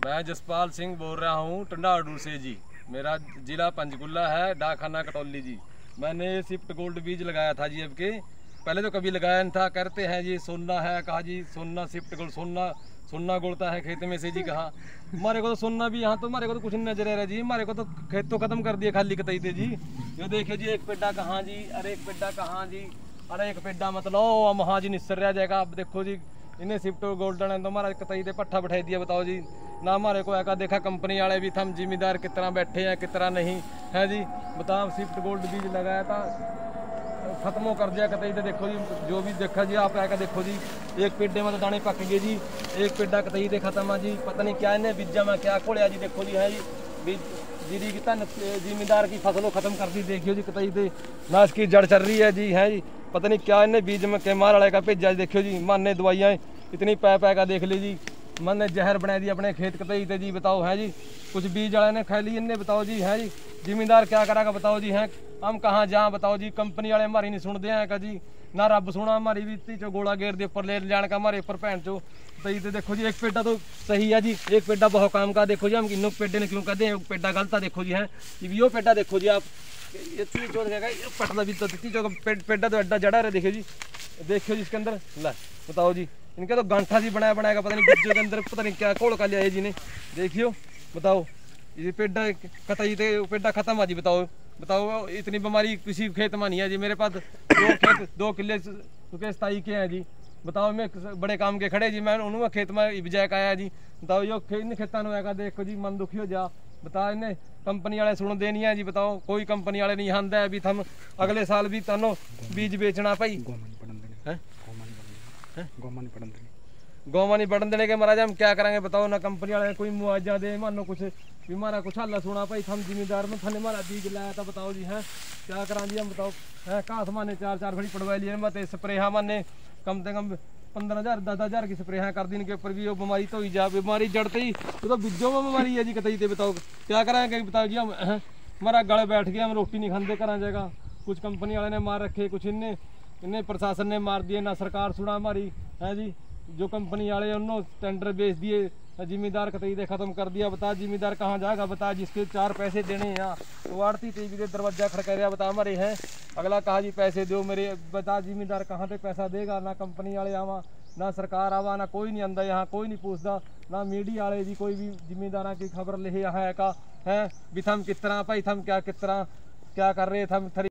मैं जसपाल सिंह बोल रहा हूँ टंडाड़ू से जी। मेरा ज़िला पंचकुला है, डाकखाना कटौली जी। मैंने स्विफ्ट गोल्ड बीज लगाया था जी। अब के पहले तो कभी लगाया नहीं था। करते हैं जी सोना है, कहा जी सोना स्विफ्ट गोल्ड सोना गोलता है खेत में से जी। कहा हमारे को तो सोना भी यहाँ तो हमारे को तो कुछ नहीं नजर आ रहा जी। हमारे को तो खेत तो खत्म कर दिया खाली कतई थे जी। ये देखिए जी, एक पेड्डा कहाँ जी, अरे एक पेड्डा कहाँ जी, अरे एक पेड्डा मतलब हम हाँ जी निस्सर रह जाएगा। अब देखो जी, इन्हें स्विफ्ट गोल्डन है तो हमारा कतई दे पट्ठा बैठा दिया। बताओ जी ना, हमारे को ऐसा देखा कंपनी वाले भी थम जिम्मेदार कितना बैठे हैं कितना नहीं है जी। बताओ स्विफ्ट गोल्ड बीज लगाया था, खत्म कर दिया कतई। देखो जी, जो भी देखा जी आप आकर देखो जी, एक पेड्डे में तो दाने पक गए जी, एक पेड्डा कतई दे खत्म है जी। पता नहीं क्या इन्हें बीजा में क्या खोलिया जी। देखो जी है जी, बीज जीरी की तन जिम्मेदार की फसलों खत्म कर दी। देखियो जी कतई दे ना इसकी जड़ चल रही है जी। है जी, पता नहीं क्या इन्हें बीज में के मार वाले का भेजा जी। देखियो जी मन ने दवाइयाँ इतनी पै का देख ली जी, मन ने जहर बना दी अपने खेत कतई थे जी। बताओ है जी, कुछ बीज वाले ने खा ली इन्हें। बताओ जी है जी, जिम्मेदार क्या करेगा बताओ जी। हैं हम कहाँ जाएं बताओ जी, कंपनी वाले हमारी नहीं सुनते हैं का जी, ना रब सुना हमारी भी। चो गोला गेर दे ऊपर ले जाने का हमारे ऊपर भैन चो तई। तो देखो जी एक पेड्डा तो सही है जी, एक पेड्डा बहुत काम का। देखो जी हम इन पेड्डे ने क्यों कहते हैं पेड्डा गलत है। देखो जी है यो पेड्डा देखो जी आप, पटना भी तो पेड्डा तो एड्डा जड़ा रहे। देखियो जी, देखियो जी इसके अंदर ला बताओ जी, इनका तो गांठा जी बनाया बनाएगा पता नहीं बिज्जों के अंदर पता नहीं क्या कोड़ का लिया है जी ने। देखियो बताओ ये पेड्डा कतई थे पेड्डा खत्म है जी। बताओ बताओ इतनी बीमारी किसी खेत में नहीं है जी। मेरे पास दो किले स्थाई के हैं जी। बताओ मैं बड़े काम के खड़े जी, मैं उन्होंने खेत में बिजाय का आया जी। बताओ यो इन खेतों में देखो जी मन दुखी हो जा। बताओ इन्हें कंपनी वाले सुन देनी है जी। बताओ कोई कंपनी वाले नहीं आंदा है अभी थम अगले साल भी तनो बीज बेचना भाई गौमा नहीं बढ़न देने के महाराज हम क्या करेंगे। बताओ ना कंपनी वाले कोई मुआवजा दे, मानो कुछ भी हमारा कुछ हल्ला सुना भाई थम जिम्मेदार में थाने हमारा बीज लाया था। बताओ जी है क्या करा जी हम। बताओ है कहाँ माने चार घड़ी पड़वा लिए मत स्प्रे माने कम से कम 15,000 10,000 की स्प्रे कर दी। इनके ऊपर भी वो बीमारी तो ही जा, बीमारी जड़ते ही तो बिज्जों में बीमारी है जी कतई थे। बताओ क्या कराएंगे। बताओ जी हम हमारा गले बैठ गया, हम रोटी नहीं खाते करा जाएगा। कुछ कंपनी वाले ने मार रखे, कुछ इन्हें प्रशासन ने मार दिए, ना सरकार सुना हमारी है जी। जो कंपनी वाले उन्होंने टेंडर बेच दिए, जिम्मेदार कतई दे खत्म कर दिया। बता जिम्मेदार कहाँ जाएगा। बता जिसके 4 पैसे देने हैं तो आड़ती टीवी के दरवाजा खड़का रहा। बता हमारे हैं अगला कहा जी पैसे दो मेरे। बता जिम्मेदार कहाँ से पैसा देगा। ना कंपनी वाले आवा, ना सरकार आवा, ना कोई नहीं आंदा यहाँ, कोई नहीं पूछता, ना मीडिया वाले जी कोई भी जिम्मेदार की खबर ले है का है भी थम किस तरह भाई थम क्या किस तरह क्या कर रहे थे।